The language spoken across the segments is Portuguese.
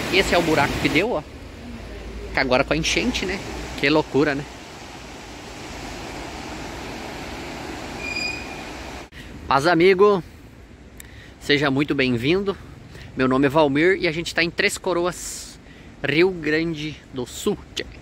esse é o buraco que deu, ó. Que agora com a enchente, né? Que loucura, né? Paz, amigo. Seja muito bem-vindo. Meu nome é Valmir e a gente está em Três Coroas, Rio Grande do Sul.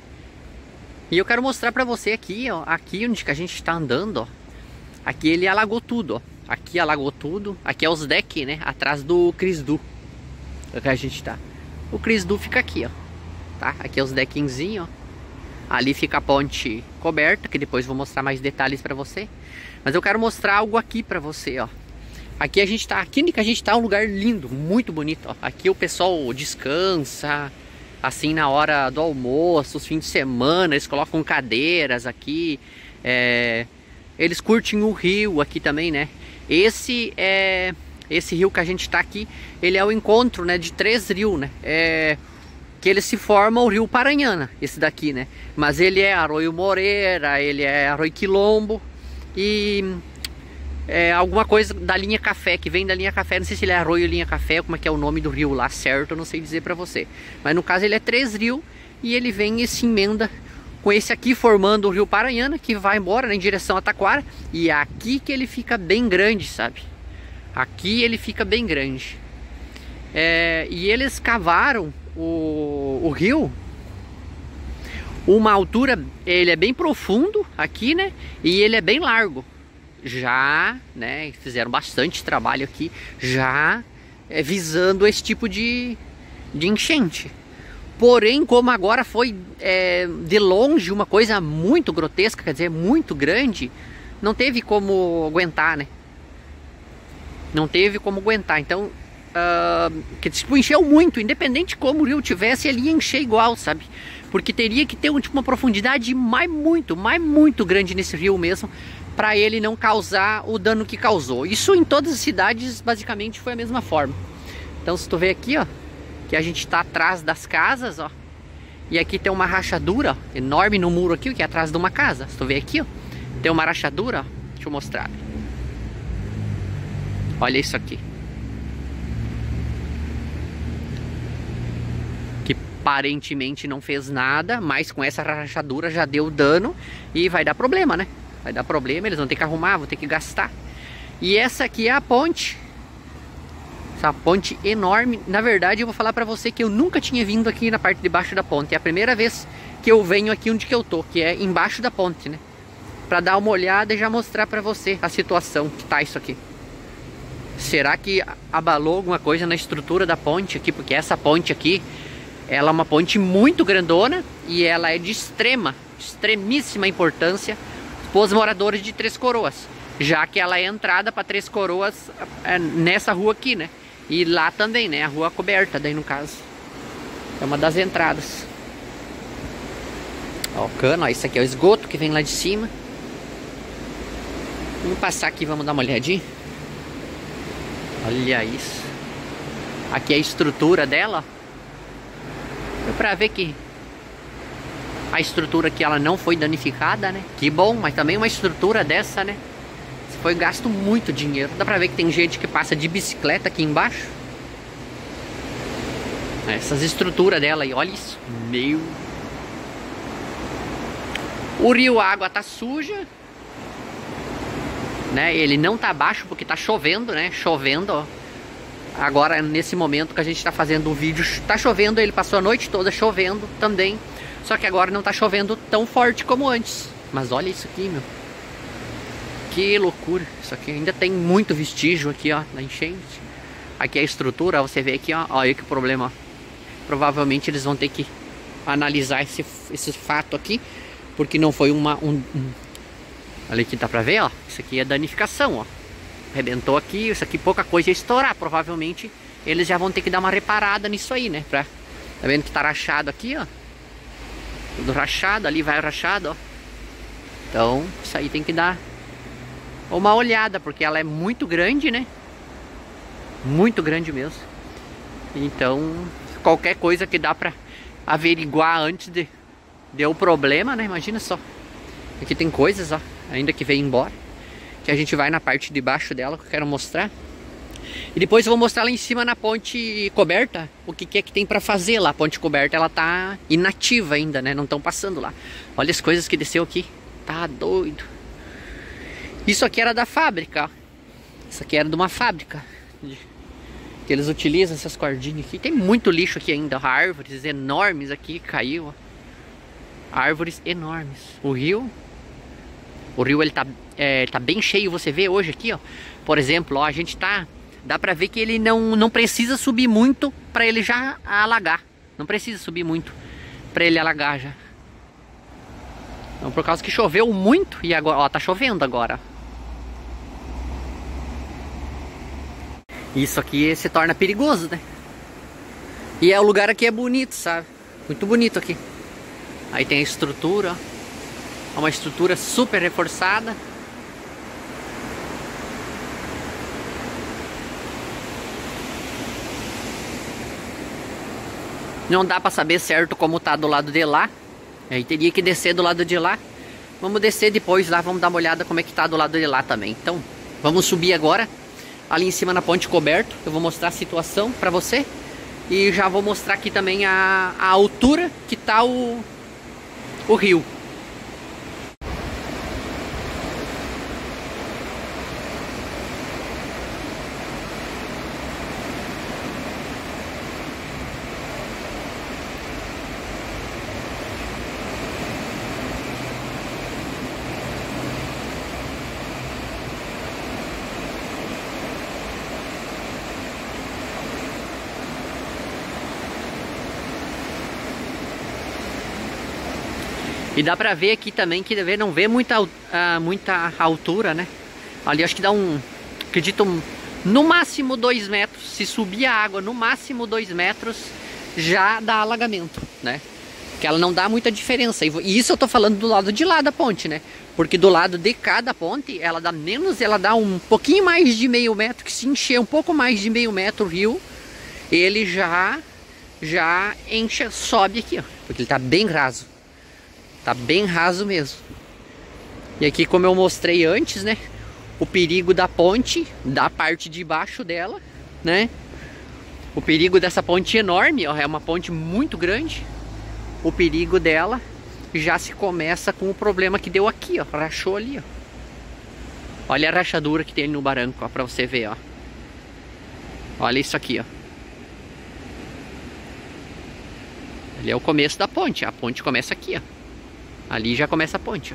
E eu quero mostrar para você aqui, ó. Aqui onde que a gente está andando, ó. Aqui ele alagou tudo, ó. Aqui alagou tudo. Aqui é os decks, né? Atrás do Crisdu. É que a gente tá. O Crisdu fica aqui, ó. Tá? Aqui é os deckzinhos, ó. Ali fica a ponte coberta, que depois vou mostrar mais detalhes pra você. Mas eu quero mostrar algo aqui pra você, ó. Aqui a gente tá, aqui onde que a gente tá é um lugar lindo, muito bonito, ó. Aqui o pessoal descansa, assim, na hora do almoço, os fins de semana, eles colocam cadeiras aqui. Eles curtem o rio aqui também, né? Esse rio que a gente tá aqui, ele é o encontro, né, de três rios, né? Que ele se forma o rio Paranhana, esse daqui, né? Mas ele é Arroio Moreira, ele é Arroio Quilombo e alguma coisa da linha Café, que vem da linha Café. Não sei se ele é Arroio Linha Café, como é que é o nome do rio lá certo, eu não sei dizer pra você. Mas no caso ele é três rios e ele vem e se emenda com esse aqui formando o rio Paranhana, que vai embora, né, em direção a Taquara. E é aqui que ele fica bem grande, sabe? Aqui ele fica bem grande. E eles cavaram o rio uma altura, ele é bem profundo aqui, né? E ele é bem largo. Já, né, fizeram bastante trabalho aqui, já visando esse tipo de enchente. Porém, como agora foi de longe uma coisa muito grotesca, quer dizer, muito grande, não teve como aguentar, né? Não teve como aguentar. Então, que tipo, encheu muito, independente de como o rio tivesse, ele ia encher igual, sabe? Porque teria que ter uma profundidade muito grande nesse rio mesmo, para ele não causar o dano que causou. Isso em todas as cidades basicamente foi a mesma forma. Então, se tu vê aqui, ó, que a gente está atrás das casas, ó, e aqui tem uma rachadura, ó, enorme no muro aqui, que é atrás de uma casa. Se tu vê aqui, ó, tem uma rachadura, ó, deixa eu mostrar. Olha isso aqui. Que aparentemente não fez nada, mas com essa rachadura já deu dano e vai dar problema, né? Vai dar problema, eles vão ter que arrumar, vão ter que gastar. E essa aqui é a ponte. Essa ponte enorme. Na verdade, eu vou falar pra você que eu nunca tinha vindo aqui na parte de baixo da ponte. É a primeira vez que eu venho aqui onde que eu tô, que é embaixo da ponte, né? Pra dar uma olhada e já mostrar pra você a situação que tá isso aqui. Será que abalou alguma coisa na estrutura da ponte aqui? Porque essa ponte aqui, ela é uma ponte muito grandona e ela é de extremíssima importância para os moradores de Três Coroas, já que ela é entrada para Três Coroas nessa rua aqui, né? E lá também, né? A rua coberta, daí no caso. É uma das entradas. Ó, o cano, ó, isso aqui é o esgoto que vem lá de cima. Vamos passar aqui, vamos dar uma olhadinha. Olha isso. Aqui é a estrutura dela. Deu pra ver que a estrutura aqui ela não foi danificada, né? Que bom, mas também uma estrutura dessa, né? Foi gasto muito dinheiro. Dá pra ver que tem gente que passa de bicicleta aqui embaixo. Essas estruturas dela aí, olha isso. Meu. O rio, a água tá suja, né? Ele não tá baixo porque tá chovendo, né? Chovendo, ó. Agora, nesse momento que a gente tá fazendo o vídeo, tá chovendo. Ele passou a noite toda chovendo também. Só que agora não tá chovendo tão forte como antes. Mas olha isso aqui, meu. Que loucura. Isso aqui ainda tem muito vestígio aqui, ó, na enchente. Aqui é a estrutura, você vê aqui, ó. Olha que problema, ó. Provavelmente eles vão ter que analisar esse fato aqui. Porque não foi Olha aqui, dá pra ver, ó. Isso aqui é danificação, ó. Arrebentou aqui, isso aqui pouca coisa ia estourar. Provavelmente eles já vão ter que dar uma reparada nisso aí, né? Tá vendo que tá rachado aqui, ó. Tudo rachado, ali vai rachado, ó. Então, isso aí tem que dar uma olhada, porque ela é muito grande, né? Muito grande mesmo. Então, qualquer coisa que dá pra averiguar antes de deu problema, né? Imagina só. Aqui tem coisas, ó, ainda que veio embora. Que a gente vai na parte de baixo dela, que eu quero mostrar. E depois eu vou mostrar lá em cima na ponte coberta o que é que tem pra fazer lá. A ponte coberta, ela tá inativa ainda, né? Não estão passando lá. Olha as coisas que desceu aqui. Tá doido. Isso aqui era da fábrica, ó. Isso aqui era de uma fábrica que eles utilizam essas cordinhas aqui. Tem muito lixo aqui ainda, ó. Árvores enormes aqui, caiu, ó. Árvores enormes. O rio ele tá bem cheio. Você vê hoje aqui, ó. Por exemplo, ó, a gente tá... Dá pra ver que ele não precisa subir muito pra ele já alagar. Não precisa subir muito pra ele alagar já. Então, por causa que choveu muito. E agora, ó, tá chovendo agora. Isso aqui se torna perigoso, né? E o lugar aqui é bonito, sabe? Muito bonito aqui. Aí tem a estrutura, ó. Uma estrutura super reforçada. Não dá pra saber certo como tá do lado de lá. Aí teria que descer do lado de lá. Vamos descer depois lá, vamos dar uma olhada como é que tá do lado de lá também. Então, vamos subir agora. Ali em cima na ponte coberta. Eu vou mostrar a situação pra você. E já vou mostrar aqui também a altura que tá o rio. E dá pra ver aqui também que não vê muita altura, né? Ali acho que dá acredito, no máximo 2 metros. Se subir a água no máximo 2 metros, já dá alagamento, né? Que ela não dá muita diferença. E isso eu tô falando do lado de lá da ponte, né? Porque do lado de cada ponte, ela dá um pouquinho mais de meio metro. Que se encher um pouco mais de meio metro o rio, ele já enche, sobe aqui, ó. Porque ele tá bem raso. Tá bem raso mesmo. E aqui, como eu mostrei antes, né? O perigo da ponte, da parte de baixo dela, né? O perigo dessa ponte enorme, ó, é uma ponte muito grande. O perigo dela já se começa com o problema que deu aqui, ó. Rachou ali, ó. Olha a rachadura que tem no barranco, ó, pra você ver, ó. Olha isso aqui, ó. Ali é o começo da ponte. A ponte começa aqui, ó. Ali já começa a ponte, ó.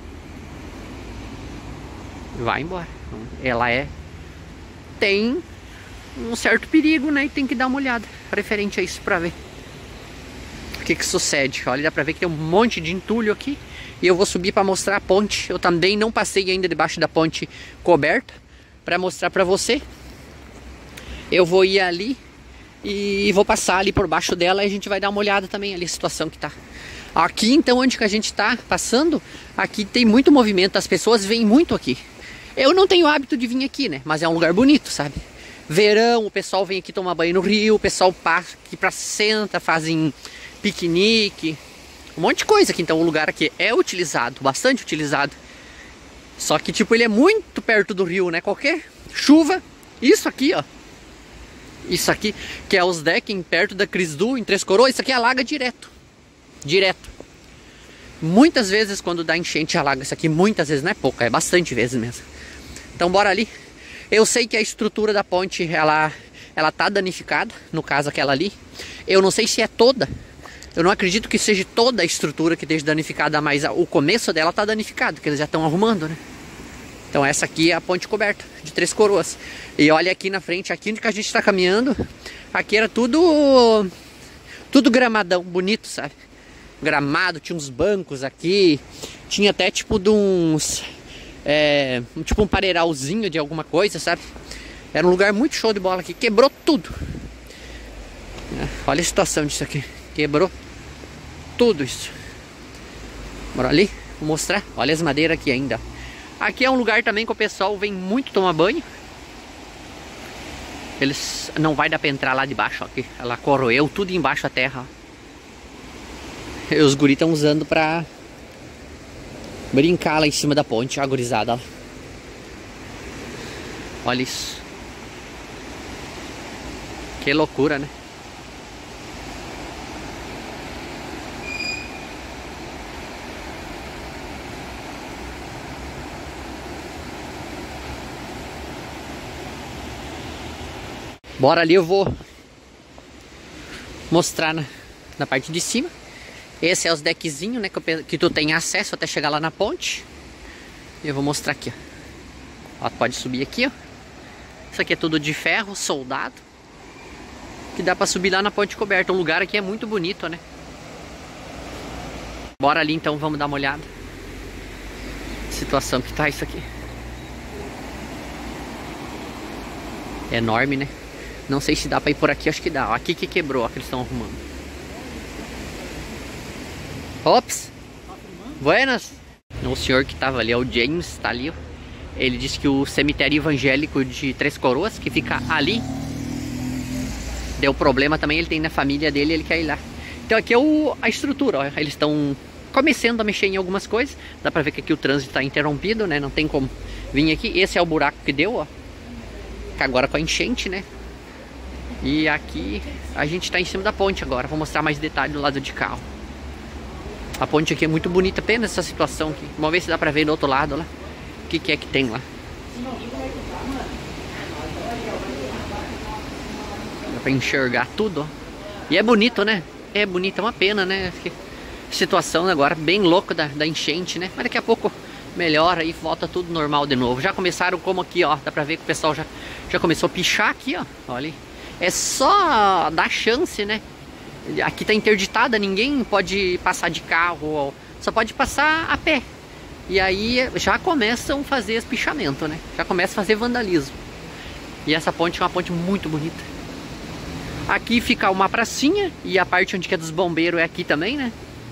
Vai embora. Ela tem um certo perigo, né? E tem que dar uma olhada referente a isso pra ver o que sucede. Olha, dá pra ver que tem um monte de entulho aqui. E eu vou subir pra mostrar a ponte. Eu também não passei ainda debaixo da ponte coberta pra mostrar pra você. Eu vou ir ali e vou passar ali por baixo dela. E a gente vai dar uma olhada também ali a situação que tá. Aqui então, onde que a gente tá passando, aqui tem muito movimento, as pessoas vêm muito aqui. Eu não tenho hábito de vir aqui, né? Mas é um lugar bonito, sabe? Verão, o pessoal vem aqui tomar banho no rio, o pessoal passa aqui pra senta, fazem piquenique, um monte de coisa aqui. Então o lugar aqui é utilizado, bastante utilizado. Só que tipo, ele é muito perto do rio, né? Qualquer chuva, isso aqui, ó. Isso aqui, que é os decking perto da Crisdu, em Três Coroas, isso aqui alaga direto. Direto. Muitas vezes quando dá enchente alaga isso aqui. Muitas vezes, não é pouca, é bastante vezes mesmo. Então bora ali. Eu sei que a estrutura da ponte ela tá danificada. No caso aquela ali. Eu não sei se é toda. Eu não acredito que seja toda a estrutura que esteja danificada. Mas o começo dela tá danificado, que eles já estão arrumando, né? Então essa aqui é a ponte coberta de Três Coroas. E olha aqui na frente, aqui onde que a gente tá caminhando. Aqui era tudo gramadão, bonito, sabe? Gramado, tinha uns bancos aqui, tinha até tipo de uns tipo um pareiralzinho de alguma coisa, sabe? Era um lugar muito show de bola aqui, quebrou tudo. Olha a situação disso aqui, quebrou tudo isso. Bora ali, vou mostrar, olha as madeiras aqui ainda. Aqui é um lugar também que o pessoal vem muito tomar banho. Eles não vai dar pra entrar lá de baixo, ó, aqui. Ela corroeu tudo embaixo da terra, ó. E os guris estão usando pra brincar lá em cima da ponte, a gurizada. Olha isso. Que loucura, né? Bora ali, eu vou mostrar na parte de cima. Esse é os deckzinhos, né, que tu tem acesso até chegar lá na ponte. E eu vou mostrar aqui, ó. Ó, pode subir aqui, ó. Isso aqui é tudo de ferro, soldado. Que dá pra subir lá na ponte coberta. O lugar aqui é muito bonito, né? Bora ali então, vamos dar uma olhada. Situação que tá isso aqui. É enorme, né? Não sei se dá pra ir por aqui, acho que dá. Ó, aqui que quebrou, ó, que eles estão arrumando. Ops! Buenas! O senhor que tava ali, é o James, tá ali, ó. Ele disse que o cemitério evangélico de Três Coroas, que fica ali, deu problema também, ele tem na família dele, ele quer ir lá. Então aqui é a estrutura, ó. Eles estão começando a mexer em algumas coisas. Dá pra ver que aqui o trânsito tá interrompido, né? Não tem como vir aqui. Esse é o buraco que deu, ó. Que agora com a enchente, né? E aqui a gente tá em cima da ponte agora. Vou mostrar mais detalhes do lado de cá, ó. A ponte aqui é muito bonita, apenas essa situação aqui. Vamos ver se dá pra ver do outro lado lá. O que é que tem lá. Dá pra enxergar tudo, ó. E é bonito, né? É bonito, é uma pena, né? Situação agora bem louca da enchente, né? Mas daqui a pouco melhora e volta tudo normal de novo. Já começaram como aqui, ó. Dá pra ver que o pessoal já começou a pichar aqui, ó. Olha aí. É só dar chance, né? Aqui tá interditada, ninguém pode passar de carro, ó. Só pode passar a pé. E aí já começam a fazer esse pichamento, né? Já começa a fazer vandalismo. E essa ponte é uma ponte muito bonita. Aqui fica uma pracinha. E a parte onde que é dos bombeiros é aqui também, né?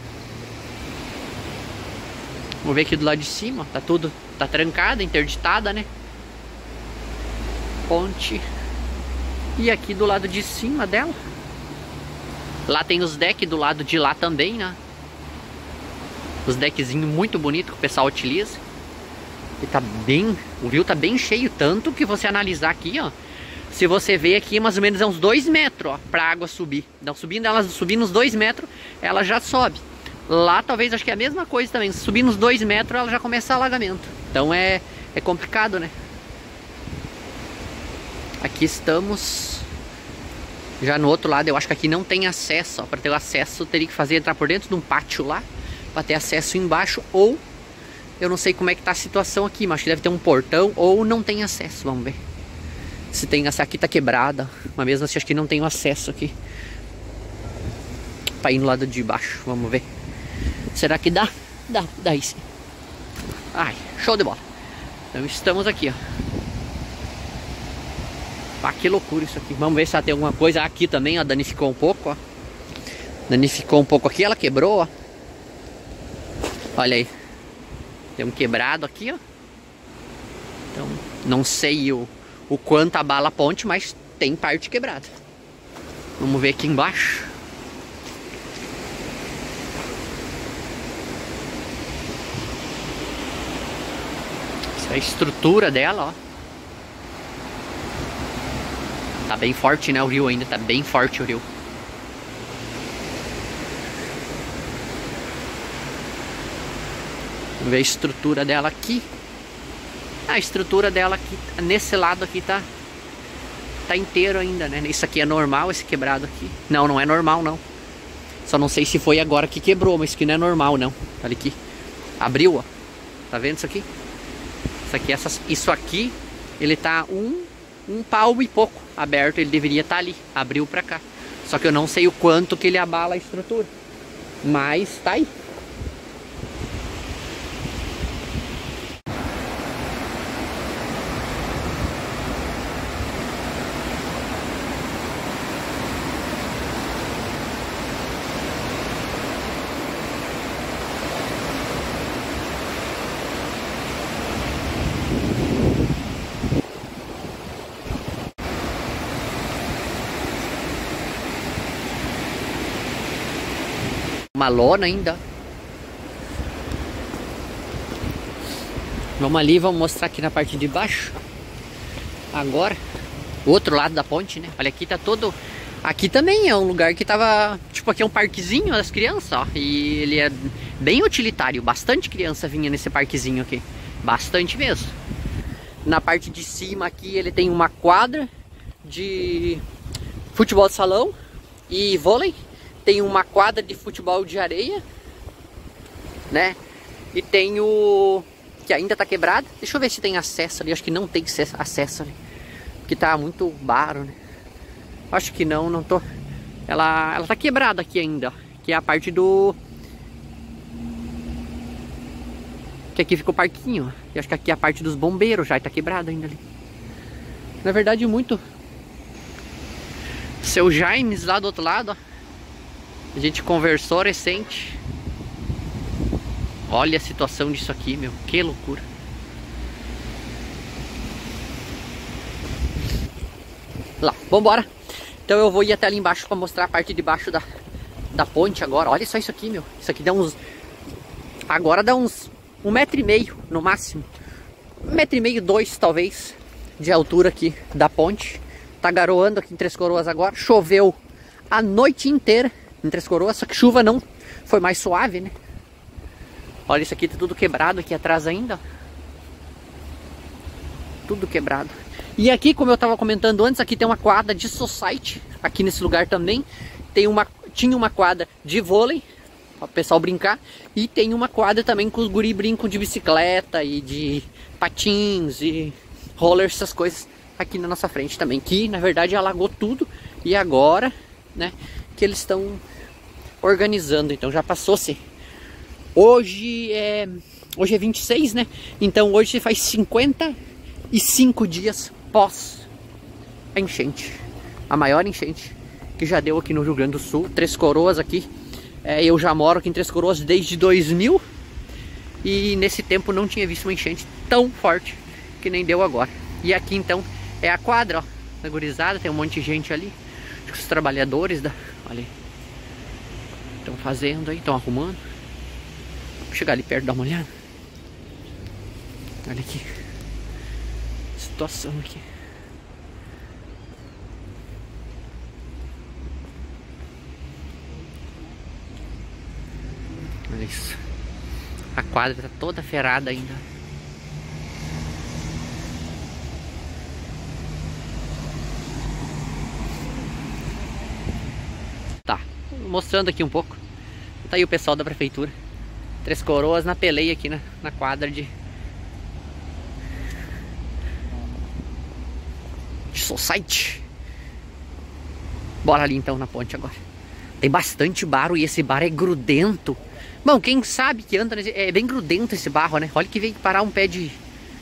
Vamos ver aqui do lado de cima. Tá tudo, tá trancada, interditada, né? Ponte. E aqui do lado de cima dela, lá tem os decks do lado de lá também, né? Os deckzinhos muito bonitos que o pessoal utiliza. E tá bem, o rio tá bem cheio, tanto que você analisar aqui, ó. Se você ver aqui, mais ou menos é uns 2 metros, ó, pra água subir. Então subindo uns 2 metros, ela já sobe. Lá talvez, acho que é a mesma coisa também. Subindo uns 2 metros, ela já começa alagamento. Então é complicado, né? Aqui estamos já no outro lado. Eu acho que aqui não tem acesso, ó. Para ter o acesso, eu teria que entrar por dentro de um pátio lá, para ter acesso embaixo. Ou eu não sei como é que tá a situação aqui, mas acho que deve ter um portão ou não tem acesso. Vamos ver se tem acesso. Aqui tá quebrada, mas mesmo assim acho que não tem acesso aqui para ir no lado de baixo. Vamos ver. Será que dá? Dá isso. Ai, show de bola. Então estamos aqui, ó. Ah, que loucura isso aqui. Vamos ver se ela tem alguma coisa. Aqui também, ó, danificou um pouco, ó. Danificou um pouco aqui, ela quebrou, ó. Olha aí. Tem um quebrado aqui, ó. Então, não sei o quanto abala a ponte, mas tem parte quebrada. Vamos ver aqui embaixo. Essa é a estrutura dela, ó. Tá bem forte, né, o rio ainda, tá bem forte o rio. Vamos ver a estrutura dela aqui. A estrutura dela aqui, nesse lado aqui tá inteiro ainda, né? Isso aqui é normal, esse quebrado aqui. Não, não é normal, não. Só não sei se foi agora que quebrou, mas isso aqui não é normal, não. Olha aqui. Abriu, ó. Tá vendo isso aqui? Isso aqui, ele tá um palmo e pouco aberto, ele deveria estar ali, abriu pra cá. Só que eu não sei o quanto que ele abala a estrutura, mas tá aí. Uma lona ainda. Vamos ali, vamos mostrar aqui na parte de baixo. Agora O outro lado da ponte, né? Olha, aqui tá todo... Aqui também é um lugar que tava... Tipo, aqui é um parquezinho das crianças, ó. E ele é bem utilitário. Bastante criança vinha nesse parquezinho aqui. Bastante mesmo. Na parte de cima aqui ele tem uma quadra de futebol de salão e vôlei. Tem uma quadra de futebol de areia, né? E tem o... que ainda tá quebrado. Deixa eu ver se tem acesso ali. Acho que não tem acesso ali. Porque tá muito baro, né? Acho que não tô... Ela tá quebrada aqui ainda, ó. Que é a parte do... Que aqui ficou o parquinho, ó. E acho que aqui é a parte dos bombeiros já, e tá quebrada ainda ali. Na verdade, muito... Seu Jaimes lá do outro lado, ó. A gente conversou recente. Olha a situação disso aqui, meu. Que loucura. Lá, vambora. Então eu vou ir até ali embaixo pra mostrar a parte de baixo da ponte agora. Olha só isso aqui, meu. Isso aqui dá uns... Agora dá uns 1,5 m no máximo. 1,5 m, 2 talvez, de altura aqui da ponte. Tá garoando aqui em Três Coroas agora. Choveu a noite inteira em Três Coroas, só que chuva não foi mais suave, né? Olha, isso aqui tá tudo quebrado aqui atrás ainda. Tudo quebrado. E aqui, como eu tava comentando antes, aqui tem uma quadra de society. Aqui nesse lugar também tinha uma quadra de vôlei para o pessoal brincar. E tem uma quadra também que os guri brincam de bicicleta e de patins e roller, essas coisas aqui na nossa frente também. Que na verdade alagou tudo. E agora, né, que eles estão organizando. Então já passou-se. Hoje é 26, né? Então hoje faz 55 dias pós a enchente. A maior enchente que já deu aqui no Rio Grande do Sul. Três Coroas aqui. Eu já moro aqui em Três Coroas desde 2000. E nesse tempo não tinha visto uma enchente tão forte que nem deu agora. E aqui então é a quadra, ó, da gurizada. Tem um monte de gente ali. Acho que os trabalhadores da... Olha aí. Estão fazendo aí, estão arrumando. Vou chegar ali perto e dar uma olhada. Olha aqui. Situação aqui. Olha isso. A quadra tá toda ferrada ainda. Tá, mostrando aqui um pouco. Tá aí o pessoal da prefeitura. Três Coroas na peleia aqui na quadra de society. Bora ali então na ponte agora. Tem bastante barro e esse barro é grudento. Bom, quem sabe que anda nesse... É bem grudento esse barro, né? Olha que veio parar um pé de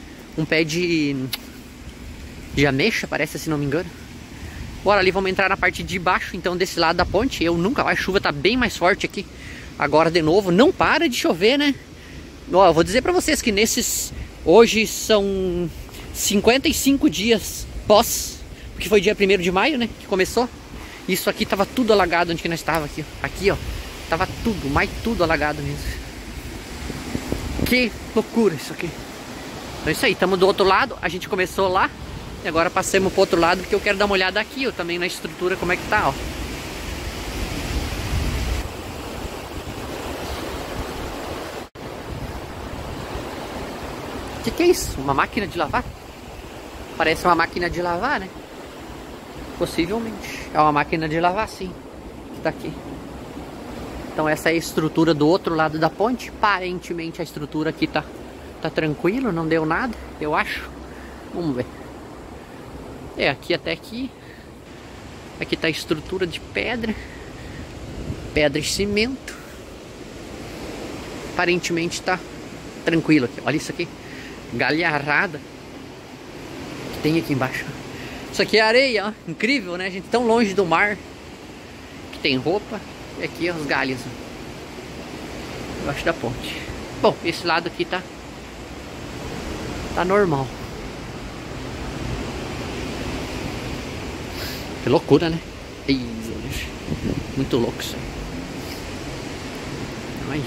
ameixa, parece, se não me engano. Bora ali, vamos entrar na parte de baixo, então, desse lado da ponte. Eu nunca... A chuva tá bem mais forte aqui. Agora de novo, não para de chover, né? Ó, eu vou dizer pra vocês que nesses... Hoje são 55 dias pós, porque foi dia 1º de maio, né, que começou. Isso aqui tava tudo alagado onde que nós estava aqui, ó. Aqui, ó, tava tudo, mas tudo alagado mesmo. Que loucura isso aqui. Então é isso aí, estamos do outro lado. A gente começou lá e agora passamos pro outro lado, porque eu quero dar uma olhada aqui, ó, também na estrutura, como é que tá, ó. Que é isso? Uma máquina de lavar? Parece uma máquina de lavar, né? Possivelmente. É uma máquina de lavar, sim. Que tá aqui. Então essa é a estrutura do outro lado da ponte. Aparentemente a estrutura aqui tá tranquilo, não deu nada, eu acho. Vamos ver. É, aqui até aqui. Aqui tá a estrutura de pedra. Pedra e cimento. Aparentemente tá tranquilo aqui. Olha isso aqui. Galharrada que tem aqui embaixo. Isso aqui é areia, ó. Incrível, né? A gente tão longe do mar. Que tem roupa. E aqui os galhos, ó, embaixo da ponte. Bom, esse lado aqui tá normal. Que loucura, né? Muito louco isso aí. Ai.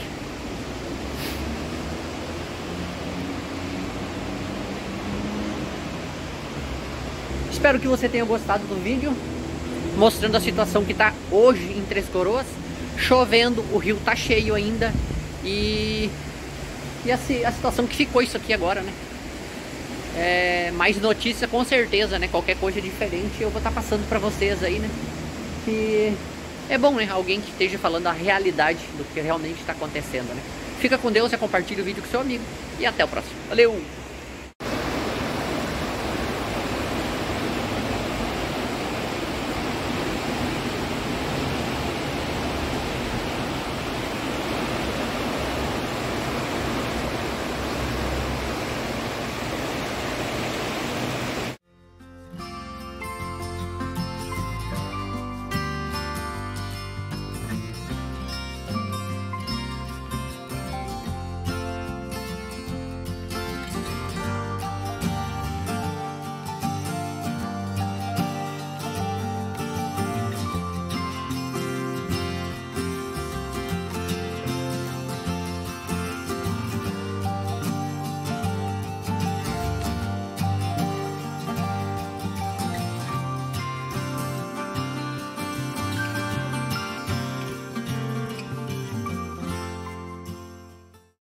Espero que você tenha gostado do vídeo, mostrando a situação que tá hoje em Três Coroas. Chovendo, o rio tá cheio ainda. E a situação que ficou isso aqui agora, né? Mais notícia com certeza, né? Qualquer coisa diferente eu vou estar passando pra vocês aí, né? Que é bom, né? Alguém que esteja falando a realidade do que realmente está acontecendo, né? Fica com Deus e compartilha o vídeo com seu amigo. E até o próximo. Valeu!